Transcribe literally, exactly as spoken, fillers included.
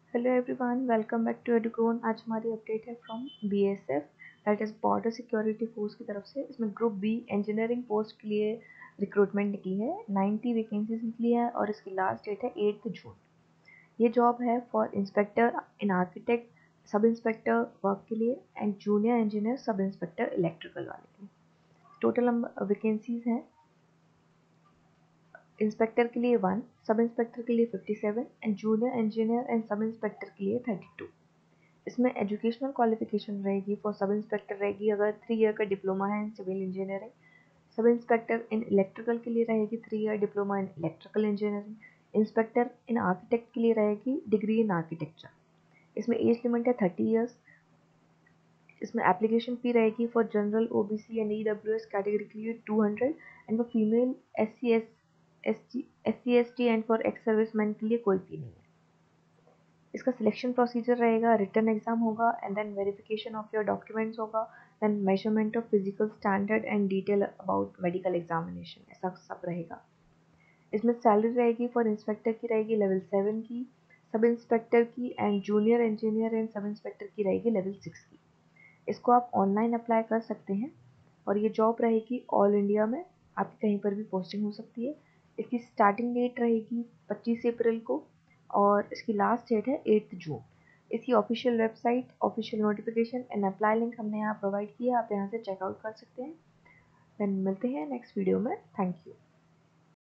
Hello everyone, welcome back to Educon. आज हमारी update है from BSF, that is border security force की तरफ से। इसमें ग्रुप बी इंजीनियरिंग पोस्ट के लिए रिक्रूटमेंट निकली है। नाइन्टी वैकेंसीज निकली है और इसकी लास्ट डेट है एट्थ जून। ये जॉब है for inspector in architect, sub inspector work के लिए and junior engineer sub inspector electrical वाले के लिए। टोटल वैकेंसीज हैं इंस्पेक्टर के लिए वन, सब इंस्पेक्टर के लिए fifty seven and junior engineer and sub inspector के लिए थर्टी टू। इसमें एजुकेशनल क्वालिफिकेशन रहेगी फॉर सब इंस्पेक्टर रहेगी अगर थ्री ईयर का डिप्लोमा है in civil engineering. Sub inspector in electrical के लिए रहेगी three year diploma in electrical engineering. Inspector in architect के लिए रहेगी डिग्री इन आर्किटेक्चर। इसमें एज लिमिट है थर्टी ईयर्स। इसमें एप्लीकेशन फी रहेगी for general OBC and EWS category के लिए two hundred and for female S C S S T S C S T and for ex serviceman के लिए कोई fee नहीं है। इसका सिलेक्शन प्रोसीजर रहेगा, रिटन एग्जाम होगा and then verification of your documents होगा, then measurement of physical standard and detail about medical examination, ऐसा सब रहेगा। इसमें सैलरी रहेगी फॉर इंस्पेक्टर की रहेगी लेवल सेवन की, सब इंस्पेक्टर की and junior engineer and sub inspector की रहेगी लेवल सिक्स की। इसको आप ऑनलाइन अप्लाई कर सकते हैं और ये जॉब रहेगी ऑल इंडिया में, आपकी कहीं पर भी पोस्टिंग हो सकती है। इसकी स्टार्टिंग डेट रहेगी पच्चीस अप्रैल को और इसकी लास्ट डेट है एट्थ जून। इसकी official website, official notification and apply link हमने यहाँ प्रोवाइड किया है, आप यहाँ से चेकआउट कर सकते हैं। देन मिलते हैं नेक्स्ट वीडियो में। Thank you.